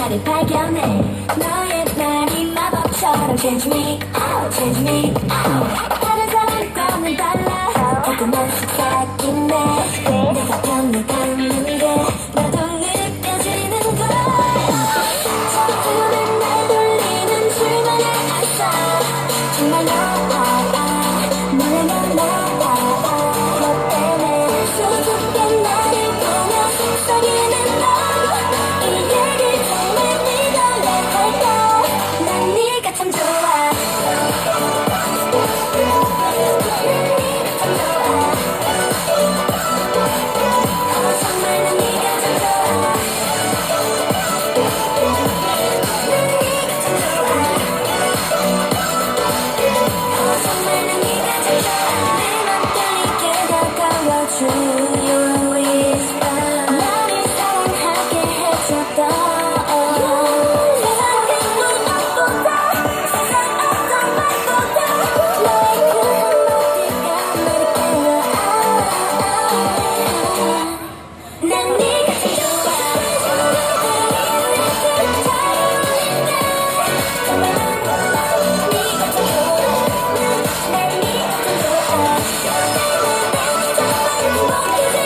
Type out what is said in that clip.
나를 발견해 너의 말이 마법처럼 change me out, change me out. 다른 사람과는 달라 자꾸만 바뀌네 내가 변해가는 게 나도 느껴지는 걸 자꾸만 날 돌리는 줄만의 아싸 정말 너 너라면 너 때문에 수줍게 나를 보며 속삭이는 너 이 얘기 정말 믿어내 할까 난 네가 참 좋아 정말 난 네가 참 좋아 정말 난 네가 참 좋아 내 맘 떨리게 다가와줘 Your whisper 나를 사랑하게 해줬던 세상의 무엇보다 세상 어떤 말보다 너의 그 한마디가 나를 깨워 난 네가 참 좋아 정말 난 네가 참 좋아 난 네가 참 좋아 정말 난